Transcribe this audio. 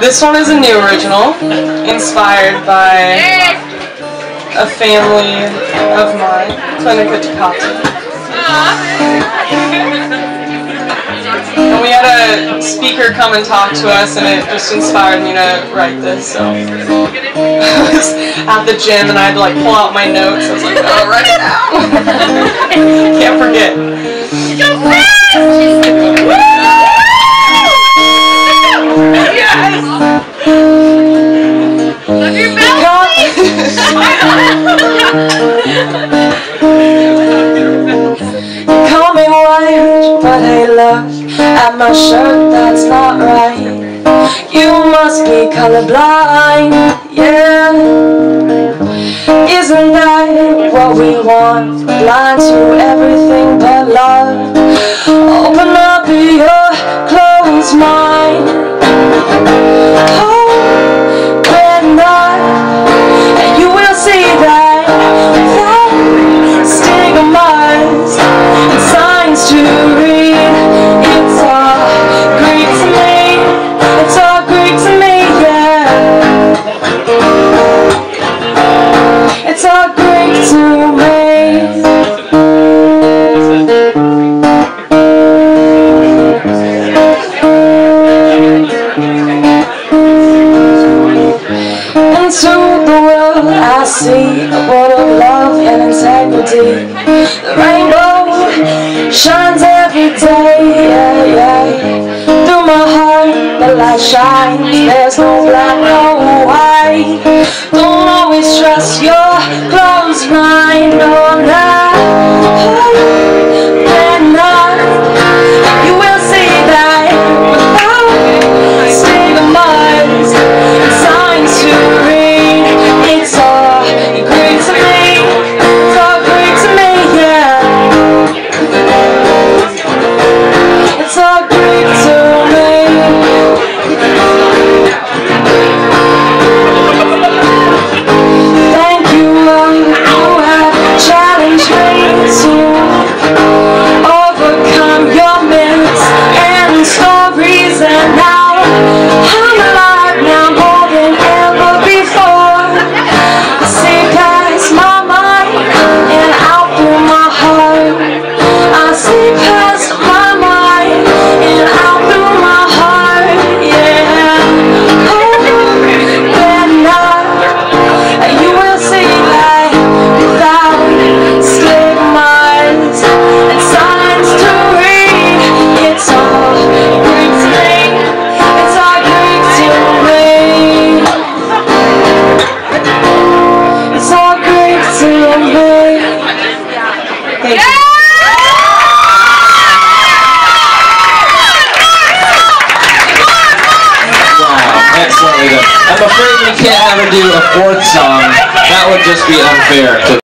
This one is a new original, inspired by a family of mine, Clinica Tepati. And we had a speaker come and talk to us, and it just inspired me to write this. So I was at the gym, and I had to like pull out my notes. I was like, oh, write it out. Can't forget. Go fast! Yes! Love your belly! Call me white, but hey look at my shirt, that's not right. You must be colorblind, yeah. Isn't that what we want? Blind to everything but love. Open up your closed mind. Oh, red night, and you will see that without stigmas and signs to read. It's all Greek to me. It's all Greek to me, yeah. It's all Greek to me. Into the world I see a world of love and integrity. The rainbow shines every day, yeah, yeah. Through my heart the light shines. There's no black, no white. Don't always trust your closed mind, no, not that night. You will see that without stigmas and signs to read. It's all Greek to me. It's all Greek to me, yeah. It's all Greek to me. Thank you, Lord, you have challenged me to overcome your myths and stories, and now I'm alive now more than ever before. I see past my mind and out through my heart. I see past my mind and out through my heart, yeah. Oh, that night, you will see that without stigmas and signs to read. It's all Greek to me. It's all Greek to me. It's all Greek to me. Thank you. Excellent. I'm afraid we can't have her do a fourth song. That would just be unfair to